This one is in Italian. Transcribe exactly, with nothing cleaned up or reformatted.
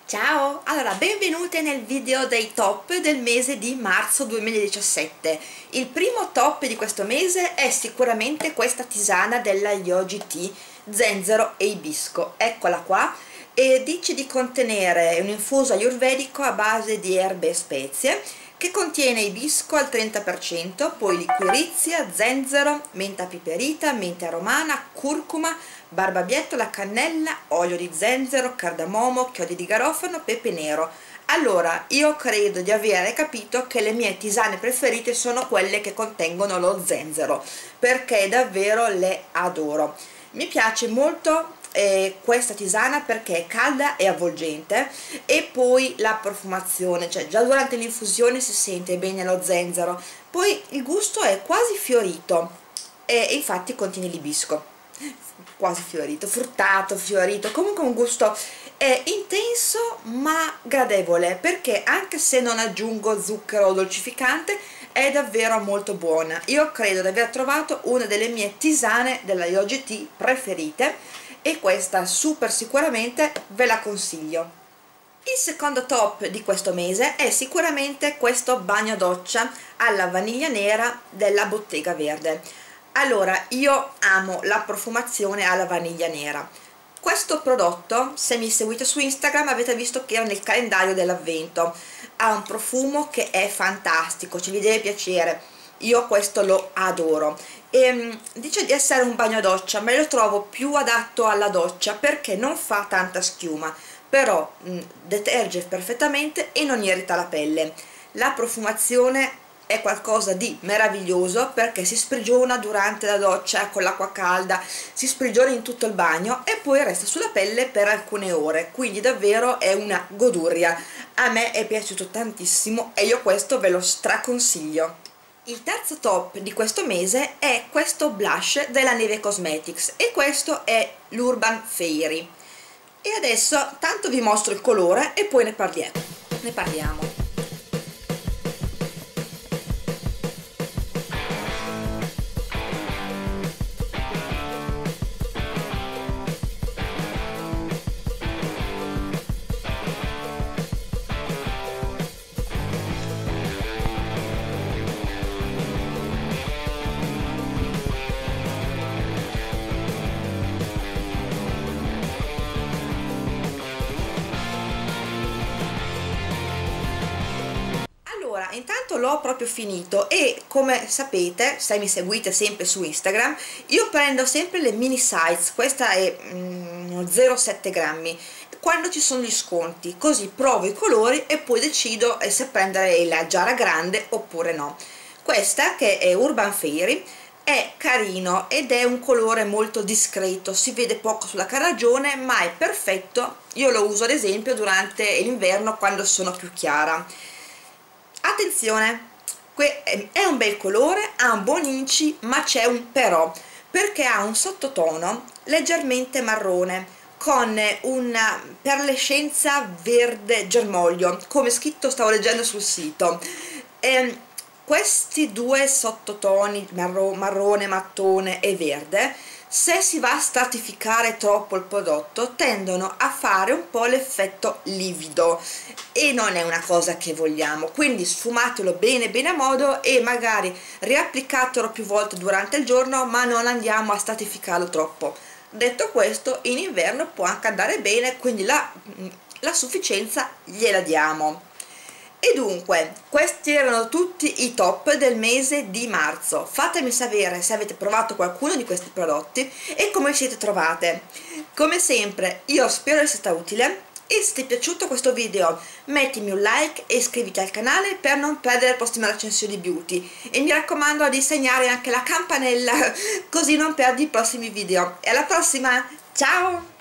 Ciao! Allora, benvenute nel video dei top del mese di marzo duemiladiciassette. Il primo top di questo mese è sicuramente questa tisana della Yogi Tea zenzero e ibisco. Eccola qua, e dice di contenere un infuso ayurvedico a base di erbe e spezie che contiene ibisco al trenta per cento, poi liquirizia, zenzero, menta piperita, mente romana, curcuma, barbabietola, cannella, olio di zenzero, cardamomo, chiodi di garofano, pepe nero. Allora, io credo di avere capito che le mie tisane preferite sono quelle che contengono lo zenzero, perché davvero le adoro. Mi piace molto eh, questa tisana perché è calda e avvolgente, e poi la profumazione, cioè già durante l'infusione si sente bene lo zenzero, poi il gusto è quasi fiorito e infatti contiene l'ibisco, quasi fiorito, fruttato, fiorito, comunque un gusto è intenso ma gradevole, perché anche se non aggiungo zucchero o dolcificante è davvero molto buona. Io credo di aver trovato una delle mie tisane della Yogi Tea preferite, e questa super sicuramente ve la consiglio. Il secondo top di questo mese è sicuramente questo bagno doccia alla vaniglia nera della Bottega Verde. Allora, io amo la profumazione alla vaniglia nera. Questo prodotto, se mi seguite su Instagram, avete visto che era nel calendario dell'avvento. Ha un profumo che è fantastico, ci vi deve piacere. Io questo lo adoro. E dice di essere un bagno doccia, ma io lo trovo più adatto alla doccia perché non fa tanta schiuma, però mh, deterge perfettamente e non irrita la pelle. La profumazione è qualcosa di meraviglioso perché si sprigiona durante la doccia con l'acqua calda, si sprigiona in tutto il bagno e poi resta sulla pelle per alcune ore, quindi davvero è una goduria. A me è piaciuto tantissimo e io questo ve lo straconsiglio. Il terzo top di questo mese è questo blush della Neve Cosmetics, e questo è l'Urban Fairy. E adesso tanto vi mostro il colore e poi ne parliamo. Ne parliamo. Allora, intanto l'ho proprio finito e come sapete, se mi seguite sempre su Instagram, io prendo sempre le mini size. Questa è mm, zero virgola sette grammi quando ci sono gli sconti, così provo i colori e poi decido se prendere la giara grande oppure no. Questa, che è Urban Fairy, è carino ed è un colore molto discreto, si vede poco sulla carnagione ma è perfetto. Io lo uso ad esempio durante l'inverno quando sono più chiara. Attenzione, è un bel colore, ha un buon inci, ma c'è un però, perché ha un sottotono leggermente marrone con una perlescenza verde germoglio, come scritto, stavo leggendo sul sito. E questi due sottotoni, marro, marrone, mattone e verde, se si va a stratificare troppo il prodotto tendono a fare un po' l'effetto livido e non è una cosa che vogliamo, quindi sfumatelo bene bene a modo e magari riapplicatelo più volte durante il giorno, ma non andiamo a stratificarlo troppo. Detto questo, in inverno può anche andare bene, quindi la, la sufficienza gliela diamo. E dunque, questi erano tutti i top del mese di marzo. Fatemi sapere se avete provato qualcuno di questi prodotti e come siete trovate. Come sempre, io spero sia stato utile, e se ti è piaciuto questo video mettimi un like e iscriviti al canale per non perdere le prossime recensioni beauty, e mi raccomando di segnare anche la campanella così non perdi i prossimi video. E alla prossima, ciao!